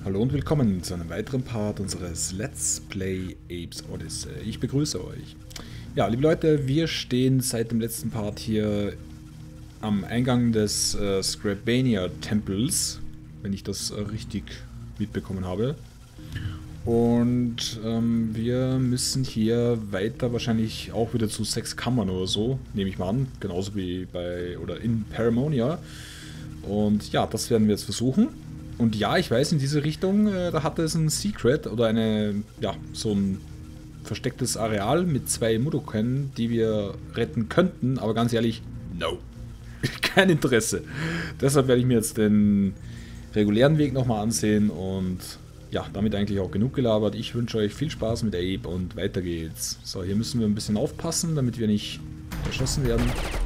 Hallo und willkommen zu einem weiteren Part unseres Let's Play Apes Odyssey. Ich begrüße euch. Ja, liebe Leute, wir stehen seit dem letzten Part hier am Eingang des Scrapania-Tempels, wenn ich das richtig mitbekommen habe. Und wir müssen hier weiter wahrscheinlich auch wieder zu 6 Kammern oder so, nehme ich mal an. Genauso wie bei oder in Paramonia. Und ja, das werden wir jetzt versuchen. Und ja, ich weiß, in diese Richtung, da hatte es ein Secret oder so ein verstecktes Areal mit 2 Mudoken, die wir retten könnten, aber ganz ehrlich, no. Kein Interesse. Deshalb werde ich mir jetzt den regulären Weg nochmal ansehen und ja, damit eigentlich auch genug gelabert. Ich wünsche euch viel Spaß mit Ape und weiter geht's. So, hier müssen wir ein bisschen aufpassen, damit wir nicht erschossen werden.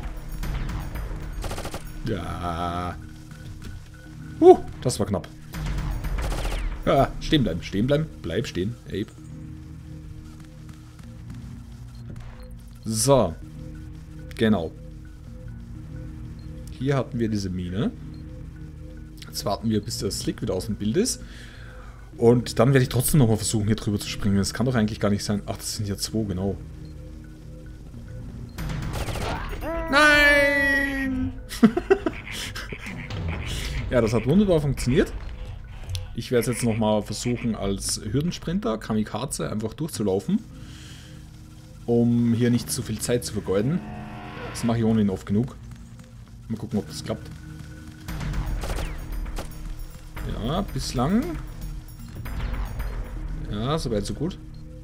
Ja. Das war knapp. Ja, stehen bleiben, stehen bleiben. Bleib stehen, Ape. So. Genau. Hier hatten wir diese Mine. Jetzt warten wir, bis der Slick wieder aus dem Bild ist. Und dann werde ich trotzdem nochmal versuchen, hier drüber zu springen. Das kann doch eigentlich gar nicht sein. Ach, das sind ja 2, genau. Nein! Ja, das hat wunderbar funktioniert. Ich werde es jetzt nochmal versuchen, als Hürdensprinter, Kamikaze, einfach durchzulaufen. Um hier nicht zu viel Zeit zu vergeuden. Das mache ich ohnehin oft genug. Mal gucken, ob das klappt. Ja, bislang. Ja, soweit so gut.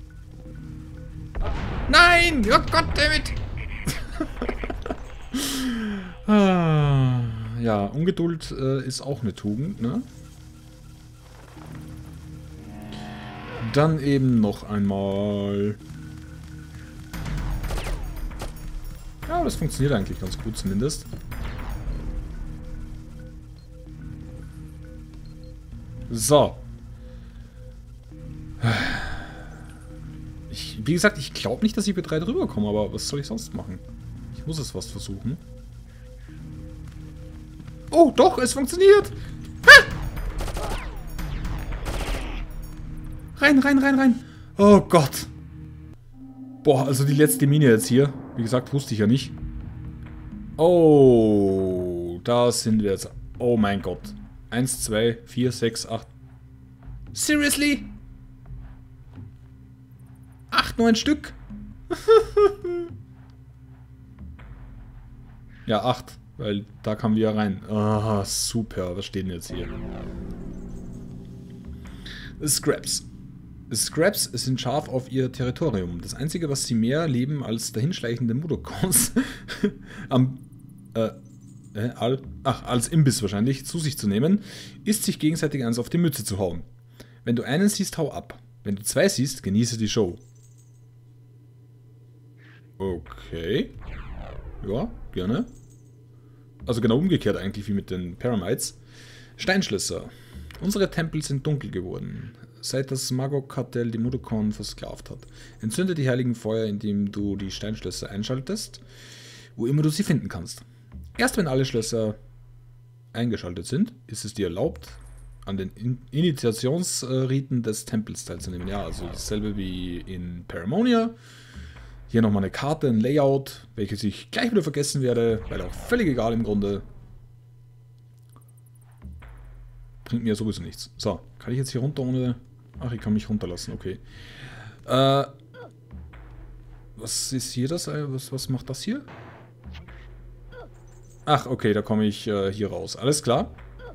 Nein! Oh Gott, David! Ja, Ungeduld ist auch eine Tugend, ne? Dann eben noch einmal. Ja, das funktioniert eigentlich ganz gut zumindest. So. Wie gesagt, ich glaube nicht, dass ich mit 3 drüber komme, aber was soll ich sonst machen? Ich muss es was versuchen. Oh, doch, es funktioniert! Ha! Rein, rein, rein, rein! Oh Gott! Boah, also die letzte Mine jetzt hier. Wie gesagt, wusste ich ja nicht. Oh, da sind wir jetzt. Oh mein Gott. 1, 2, 4, 6, 8. Seriously? 8, 9 Stück? Ja, 8. Weil da kamen wir rein. Ah, super. Was steht denn jetzt hier? Scraps. Scraps sind scharf auf ihr Territorium. Das Einzige, was sie mehr lieben als dahinschleichende Mudokons als Imbiss wahrscheinlich, zu sich zu nehmen, ist sich gegenseitig eins auf die Mütze zu hauen. Wenn du einen siehst, hau ab. Wenn du 2 siehst, genieße die Show. Okay. Ja, gerne. Also genau umgekehrt eigentlich wie mit den Paramites. Steinschlösser. Unsere Tempel sind dunkel geworden, seit das Magog-Kartell die Mudokon versklavt hat. Entzünde die heiligen Feuer, indem du die Steinschlösser einschaltest, wo immer du sie finden kannst. Erst wenn alle Schlösser eingeschaltet sind, ist es dir erlaubt, an den Initiationsriten des Tempels teilzunehmen. Ja, also dasselbe wie in Paramonia. Hier nochmal eine Karte, ein Layout, welches ich gleich wieder vergessen werde, weil auch völlig egal im Grunde. Bringt mir sowieso nichts. So, kann ich jetzt hier runter ohne... Ach, ich kann mich runterlassen, okay. Was ist hier das? Was macht das hier? Ach, okay, da komme ich hier raus. Alles klar.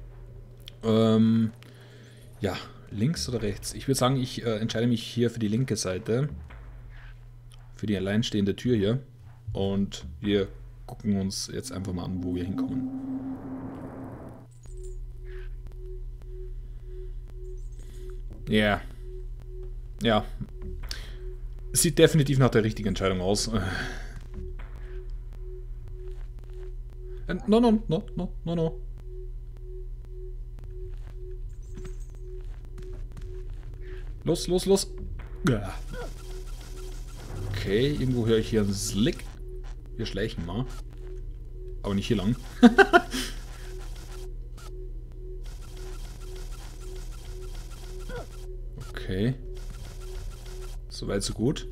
Ja, links oder rechts? Ich würde sagen, ich entscheide mich hier für die linke Seite. Für die alleinstehende Tür hier. Und wir gucken uns jetzt einfach mal an, wo wir hinkommen. Ja. Yeah. Ja. Sieht definitiv nach der richtigen Entscheidung aus. No, no, no, no, no, no. Los, los, los. Okay, irgendwo höre ich hier einen Slick. Wir schleichen mal. Aber nicht hier lang. Okay. Soweit, so gut.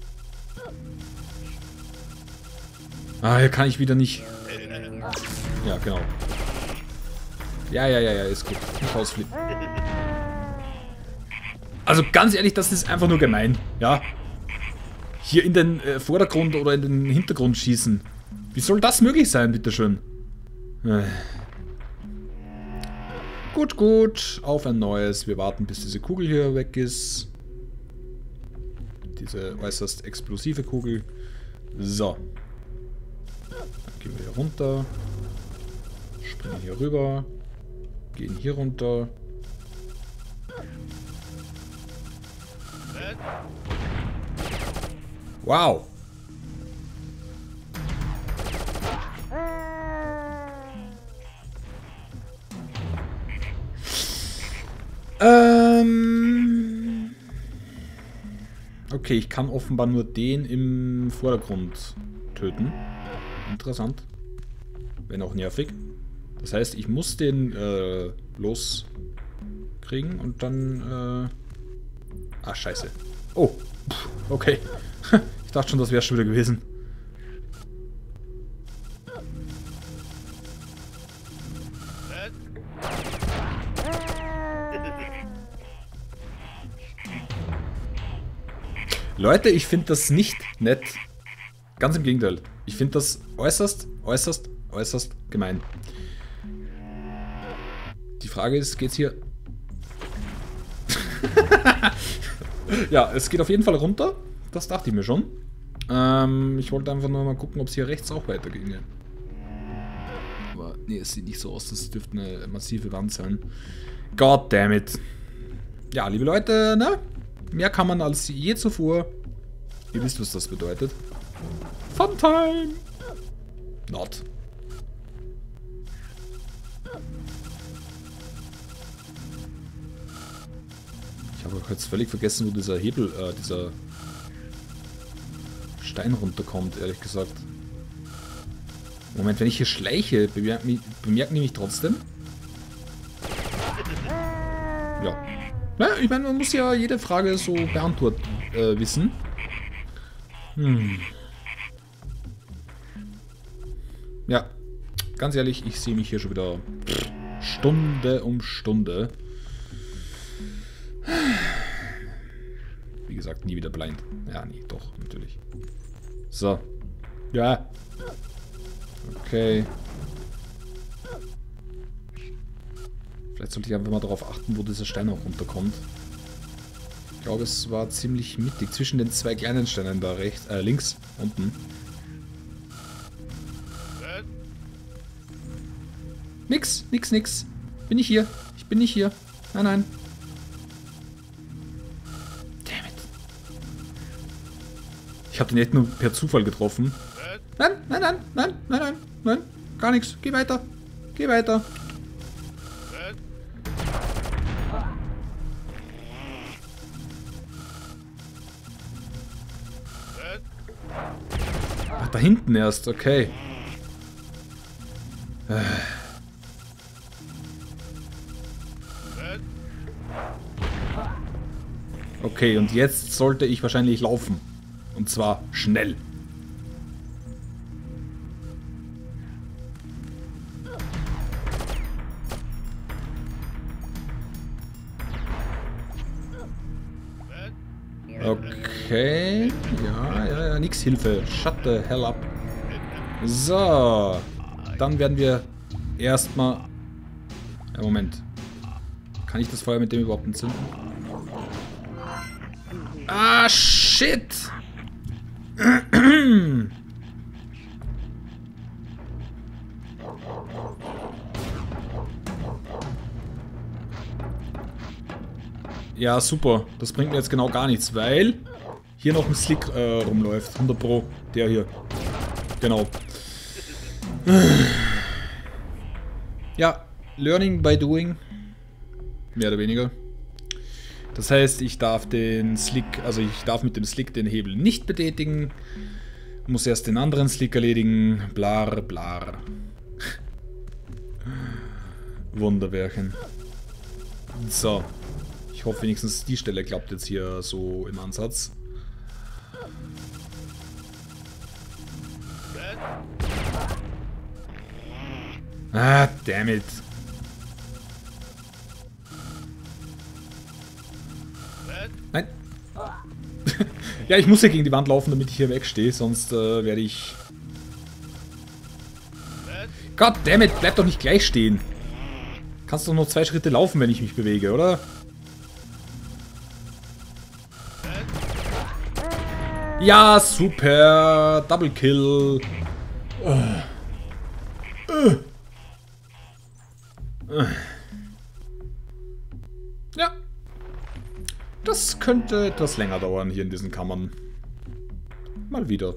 Ah, hier kann ich wieder nicht... Ja, genau. Ja, ist gut. Nicht rausflippen. Also ganz ehrlich, das ist einfach nur gemein. Ja. Hier in den Vordergrund oder in den Hintergrund schießen. Wie soll das möglich sein, bitteschön? Gut, gut. Auf ein neues. Wir warten, bis diese Kugel hier weg ist. Diese äußerst explosive Kugel. So. Dann gehen wir hier runter. Springen hier rüber. Gehen hier runter. Wow. Okay, ich kann offenbar nur den im Vordergrund töten. Interessant. Wenn auch nervig. Das heißt, ich muss den loskriegen und dann... Ah, scheiße. Oh, okay. Ich dachte schon, das wäre schon wieder gewesen. Leute, ich finde das nicht nett. Ganz im Gegenteil. Ich finde das äußerst gemein. Die Frage ist, geht's hier... Ja, es geht auf jeden Fall runter. Das dachte ich mir schon. Ich wollte einfach nur mal gucken, ob es hier rechts auch weiterginge. Aber nee, es sieht nicht so aus. Das dürfte eine massive Wand sein. God damn it. Ja, liebe Leute, ne? Mehr kann man als je zuvor. Ihr wisst, was das bedeutet. Funtime! Not. Ich habe jetzt völlig vergessen, wo dieser Hebel, dieser Stein runterkommt, ehrlich gesagt. Moment, wenn ich hier schleiche, bemerken die mich trotzdem? Ja. Na, ich meine, man muss ja jede Frage so beantwortet wissen. Ja, ganz ehrlich, ich sehe mich hier schon wieder Stunde um Stunde. Wie gesagt, nie wieder blind. Ja, nee, doch, natürlich. So. Ja. Okay. Vielleicht sollte ich einfach mal darauf achten, wo dieser Stein auch runterkommt. Ich glaube, es war ziemlich mittig. Zwischen den zwei kleinen Steinen da rechts, links, unten. Nix. Bin ich hier. Ich bin nicht hier. Nein. Damn it. Ich habe den echt nur per Zufall getroffen. Nein. Gar nichts. Geh weiter. Ach, da hinten erst. Okay. Okay, und jetzt sollte ich wahrscheinlich laufen. Und zwar schnell. Okay. Ja, nix Hilfe. Shut the hell up. So. Dann werden wir erstmal... Ja, Moment. Kann ich das Feuer mit dem überhaupt entzünden? Ah, shit! Ja, super. Das bringt mir jetzt genau gar nichts, weil hier noch ein Slick rumläuft. 100 Pro. Der hier. Genau. Ja, learning by doing. Mehr oder weniger. Das heißt, ich darf den Slick, also ich darf mit dem Slick den Hebel nicht betätigen. Muss erst den anderen Slick erledigen. Blar. Wunderbärchen. So. Ich Ich hoffe wenigstens die Stelle klappt jetzt hier so im Ansatz. Ah, damn it. Nein. Ja, ich muss ja gegen die Wand laufen, damit ich hier wegstehe, sonst werde ich... God damn it, bleib doch nicht gleich stehen. Kannst doch noch 2 Schritte laufen, wenn ich mich bewege, oder? Ja, super. Double Kill. Ja. Das könnte etwas länger dauern hier in diesen Kammern. Mal wieder.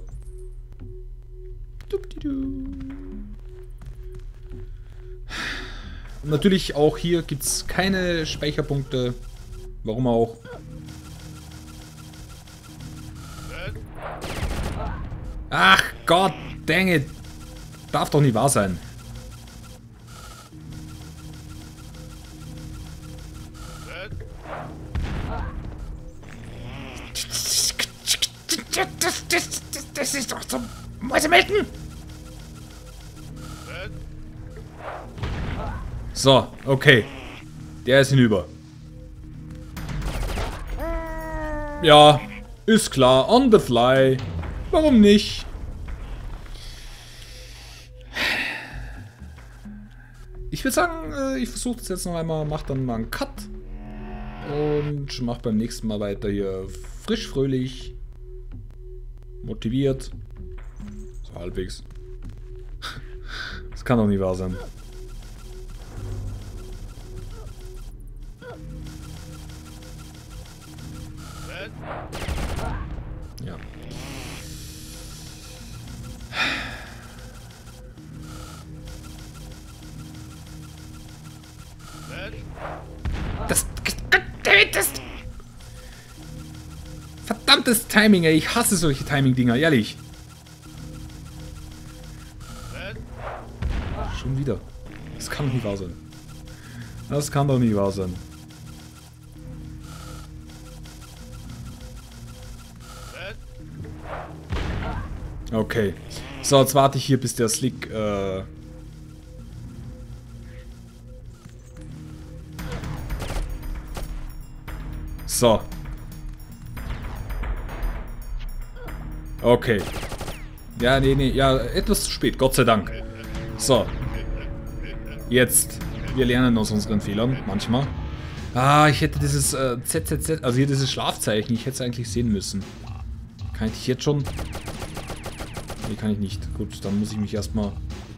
Und natürlich auch hier gibt es keine Speicherpunkte. Warum auch? Ach Gott, dang it. Darf doch nicht wahr sein. Das ist doch zum Mäusemelken. So, okay. Der ist hinüber. Ja, ist klar. On the fly. Warum nicht? Ich würde sagen, ich versuche das jetzt noch einmal, mach dann mal einen Cut und mach beim nächsten Mal weiter hier frisch, fröhlich, motiviert, so halbwegs. Das kann doch nicht wahr sein. Ja. Das verdammtes Timing, ey. Ich hasse solche Timing-Dinger, ehrlich. Schon wieder. Das kann doch nicht wahr sein. Das kann doch nicht wahr sein. Okay. So, jetzt warte ich hier, bis der Slick, So. Okay. Ja, nee, ja, etwas zu spät, Gott sei Dank. So. Jetzt. Wir lernen aus unseren Fehlern, manchmal. Ah, ich hätte dieses ZZZ, also hier dieses Schlafzeichen, ich hätte es eigentlich sehen müssen. Kann ich jetzt schon? Nee, kann ich nicht. Gut, dann muss ich mich erstmal...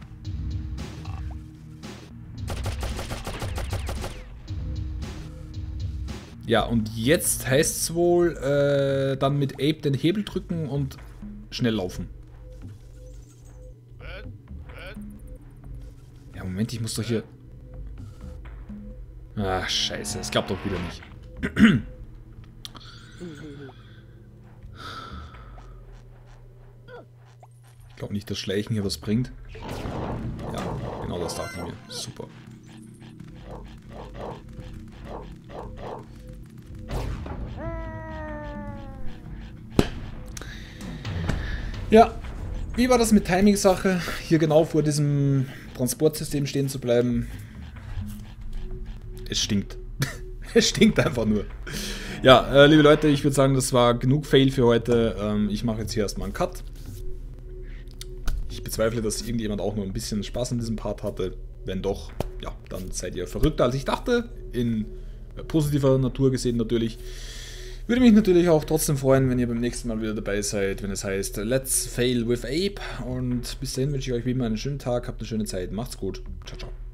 Ja, und jetzt heißt es wohl, dann mit Ape den Hebel drücken und schnell laufen. Ja, Moment, ich muss doch hier... Ach, scheiße, es klappt doch wieder nicht. Ich glaube nicht, dass Schleichen hier was bringt. Ja, genau das dachte ich mir. Super. Ja, wie war das mit Timing-Sache? Hier genau vor diesem Transportsystem stehen zu bleiben. Es stinkt. Es stinkt einfach nur. Ja, liebe Leute, ich würde sagen, das war genug Fail für heute. Ich mache jetzt hier erstmal einen Cut. Ich bezweifle, dass irgendjemand auch nur ein bisschen Spaß in diesem Part hatte. Wenn doch, ja, dann seid ihr verrückter als ich dachte. In positiver Natur gesehen natürlich. Würde mich natürlich auch trotzdem freuen, wenn ihr beim nächsten Mal wieder dabei seid, wenn es heißt Let's Fail with Ape. Und bis dahin wünsche ich euch wie immer einen schönen Tag, habt eine schöne Zeit, macht's gut. Ciao, ciao.